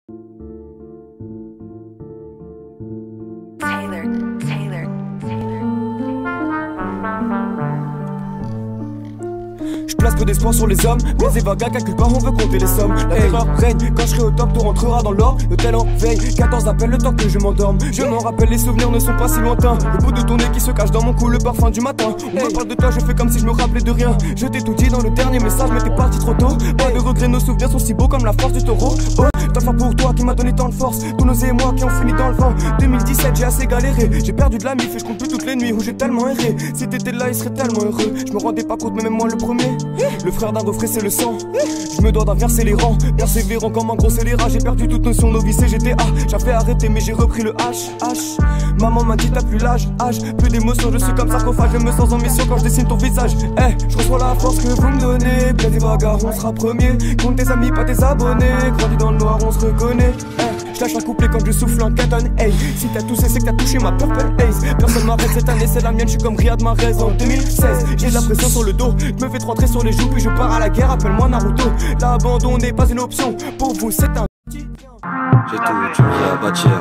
Je place peu d'espoir sur les hommes, mais les vagues calculent pas, on veut compter les sommes. La terreur règne, quand je serai au top, tout rentrera dans l'ordre. Le tel en veille, 14 appels le temps que je m'endorme. Je m'en rappelle, les souvenirs ne sont pas si lointains. Le bout de ton nez qui se cache dans mon cou, le parfum du matin. On me parle de toi, je fais comme si je me rappelais de rien. Je t'ai tout dit dans le dernier message, mais t'es parti trop tôt. Pas de regrets, nos souvenirs sont si beaux comme la force du taureau. Oh, t'as fait pour toi qui m'a donné tant de force. Tous nos émois qui ont fini dans le vent. 2017, j'ai assez galéré. J'ai perdu de la mif et je compte plus toutes les nuits où j'ai tellement erré. Si t'étais là, il serait tellement heureux. Je me rendais pas compte, mais même moi le premier. Le frère d'un refrain c'est le sang. Je me dois d'inverser les rangs. Persévérant comme un gros scélérat. J'ai perdu toute notion novice et j'étais j'avais arrêté mais j'ai repris le H. Maman m'a dit t'as plus l'âge. Plus d'émotion, je suis comme sarcophage. Je me sens en mission quand je dessine ton visage. Je reçois la force que vous me donnez. Bien des bagarres, on sera premier. Compte tes amis, pas tes abonnés. Grandi dans le noir, on se reconnaît. Je lâche un couplet quand je souffle un caton. Hey, si t'as toussé, c'est que t'as touché ma purple haze. Personne m'arrête cette année, c'est la mienne. Je suis comme Riyad Mahrez en 2016. J'ai de la pression sur le dos. Je me fais 3 traits sur les joues, puis je pars à la guerre. Appelle-moi Naruto. L'abandon n'est pas une option. Pour vous, c'est un. J'ai toute une vie à bâtir,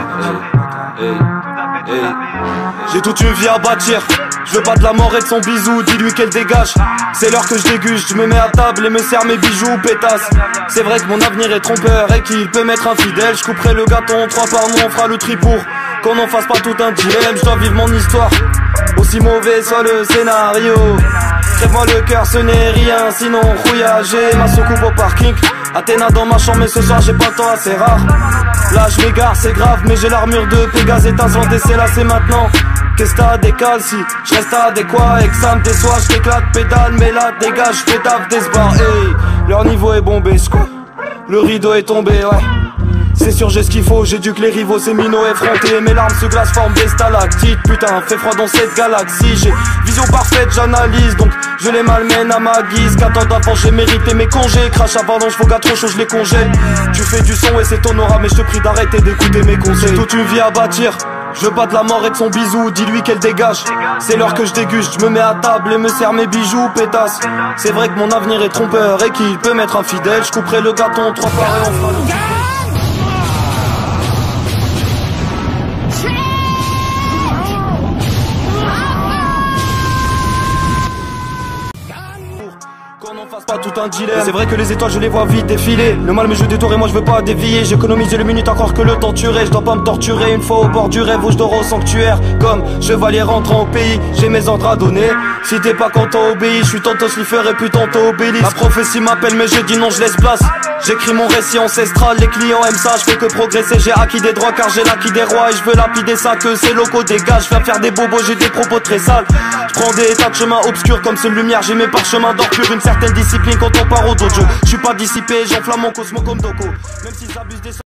j'ai toute une vie à bâtir. Je veux pas de la mort et de son bisou, dis-lui qu'elle dégage. C'est l'heure que je déguste, je me mets à table et me sers mes bijoux, pétasse. C'est vrai que mon avenir est trompeur et qu'il peut m'être infidèle. Je couperai le gâton, 3 par mois, on fera le tri pour qu'on n'en fasse pas tout un dilemme. Je dois vivre mon histoire, aussi mauvais soit le scénario. Crève-moi le cœur, ce n'est rien, sinon rouilla. J'ai ma soucoupe au parking, Athéna dans ma chambre, mais ce soir j'ai pas le temps, assez rare. Là je m'égare, c'est grave, mais j'ai l'armure de Pégase étincelante et c'est là, c'est maintenant. Qu'est-ce que t'as décale si je reste adéquat et que ça me déçoit, je t'éclate pédale, mais là dégage, je fais taf des bars. Hey, leur niveau est bombé, le rideau est tombé, ouais. C'est sûr j'ai ce qu'il faut, j'éduque les rivaux, ces minots effrontés. Mes larmes se glacent, forment des stalactites. Putain, fait froid dans cette galaxie. J'ai vision parfaite, j'analyse, donc je les malmène à ma guise. 4 ans d'avant, j'ai mérité mes congés. Crash avalanche, faut gars trop chaud, je les congèle. Tu fais du son et c'est ton aura, mais je te prie d'arrêter d'écouter mes conseils. J'ai toute une vie à bâtir, je veux pas de la mort et de son bisou, dis-lui qu'elle dégage. C'est l'heure que je déguste, je me mets à table et me sers mes bijoux, pétasse. C'est vrai que mon avenir est trompeur et qu'il peut m'être infidèle. Je couperai le gâton 3 fois et on fera le pas tout un dilemme. C'est vrai que les étoiles je les vois vite défiler. Le mal me joue des tours et moi je veux pas dévier. J'économise les minutes encore que le temps tuerait. Je dois pas me torturer une fois au bord du rêve où je dors au sanctuaire. Comme chevalier rentrant au pays, j'ai mes ordres à donner. Si t'es pas content obéis, je suis tantôt sliffer et puis tantôt obélisque. La prophétie m'appelle mais je dis non, je laisse place. J'écris mon récit ancestral, les clients aiment ça, je fais que progresser. J'ai acquis des droits car j'ai l'acquis des rois. Et je veux lapider ça que ces locaux dégagent. Je viens faire des bobos, j'ai des propos très sales. Je prends des tas de chemins obscurs comme ces lumières. J'ai mes parchemins d'or pur, une certaine discipline quand on part au dojo. Je suis pas dissipé, j'enflamme mon cosmo comme Doko. Même s'ils abusent des